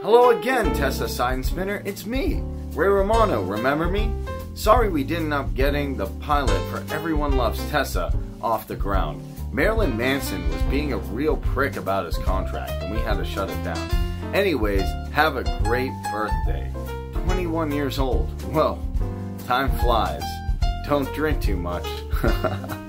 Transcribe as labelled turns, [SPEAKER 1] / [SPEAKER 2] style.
[SPEAKER 1] Hello again, Tessa Sign Spinner. It's me, Ray Romano. Remember me? Sorry we didn't end up getting the pilot for Everyone Loves Tessa off the ground. Marilyn Manson was being a real prick about his contract, and we had to shut it down. Anyways, have a great birthday. 21 years old. Well, time flies. Don't drink too much.